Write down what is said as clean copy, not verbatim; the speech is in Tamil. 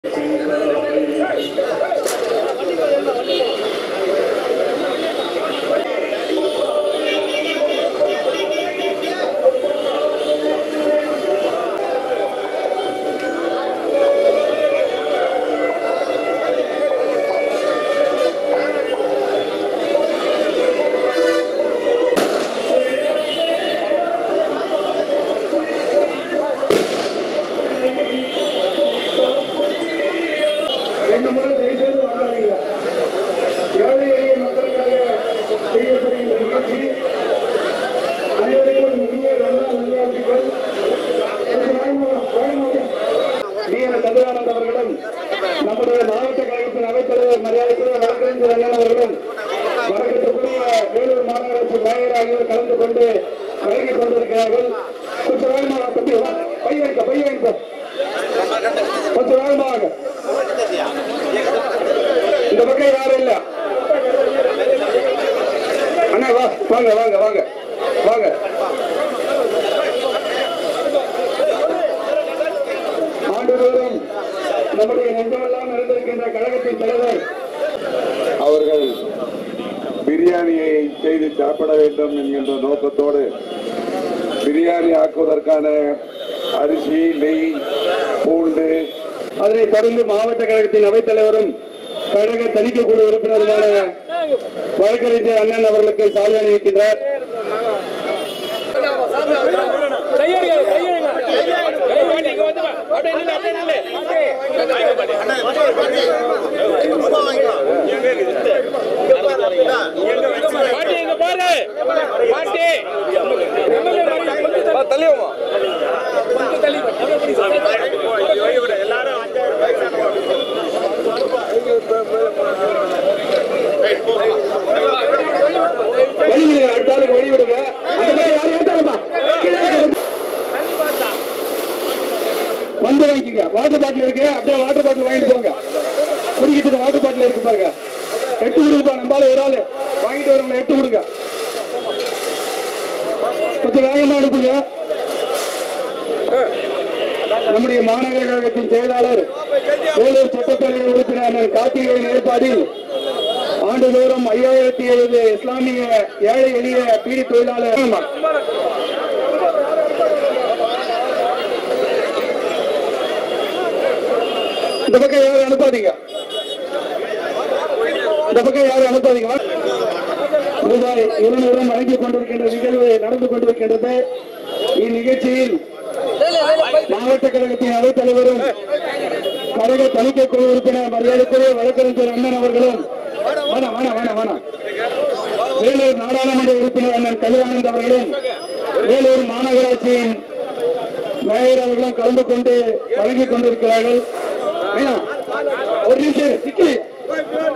நம்முடைய மாவட்ட கழகத்தின் அவைத்தலைவர் மரியாதைக்குரிய வழக்கறிஞர் அண்ணன் அவர்களும் வழக்கத்திற்குரிய வேலூர் மாநகராட்சி மேயர் ஆகியோர் கலந்து கொண்டு வழங்கிக் கொண்டிருக்கிறார்கள். கொஞ்சம் வேகமாக தம்பி பை வைக்க கொஞ்சம் வேகமாக. இந்த பக்கம் யாரும் இல்ல அண்ணா, வாங்க வாங்க வாங்க வாங்க. ஆண்டுதோறும் நம்முடைய நெஞ்சமெல்லாம் இருந்திருக்கின்ற கழகத்தின் தலைவர் அவர்கள் பிரியாணியை செய்து சாப்பிட வேண்டும் என்கின்ற நோக்கத்தோடு பிரியாணி ஆக்குவதற்கான அரிசி, நெய், பூண்டு, அதனைத் தொடர்ந்து மாவட்ட கழகத்தின் அவைத்தலைவரும் கழக தணிக்கை குழு உறுப்பினருமான வழக்கறிஞர் அண்ணன் அவர்களுக்கு சாலை அணிவிக்கின்றார். அடுத்தாளுக்கு வழிவிடுங்க. வந்து வாங்கிக்க. வாட்டர் பாட்டில் இருக்கு, அப்படியே வாட்டர் பாட்டில் வாங்கிட்டு போங்க. குடிக்கிறதுக்கு வாட்டர் பாட்டில் இருக்கு பாருங்க. 8 கொடுப்பா. நம்பால ஒரு ஆளு வாங்கிட்டு வரவங்களை 8 கொடுங்க. கொஞ்சம் வேகமா அனுப்புங்க. நம்முடைய மாநகர கழகத்தின் செயலாளர் வேலூர் சட்டப்பேரவை உறுப்பினர் கார்த்திகேயன் ஏற்பாடில் ஆண்டுதோறும் 5070 இஸ்லாமிய ஏழை எளிய பீடி தொழிலாளர் இந்த பக்கம் யாரும் அனுப்பாதீங்க. இந்த பக்கம் யாரும் அனுப்பாதீங்க. ரூபாய் 200 வழங்கிக் கொண்டிருக்கின்ற நிகழ்வு நடந்து கொண்டிருக்கின்றது. இந்நிகழ்ச்சியில் மாவட்ட கழகத்தின் அவைத்தலைவரும் கழக தணிக்கை குழு உறுப்பினர் மரியாதைக்குரிய வழக்கறிஞர் அண்ணன் அவர்களும் வேலூர் நாடாளுமன்ற உறுப்பினர் அண்ணன் கல்யாணந்த் அவர்களும் வேலூர் மாநகராட்சியின் மேயர் அவர்களும் கலந்து கொண்டு வழங்கிக் கொண்டிருக்கிறார்கள். ஒரு நிமிஷம்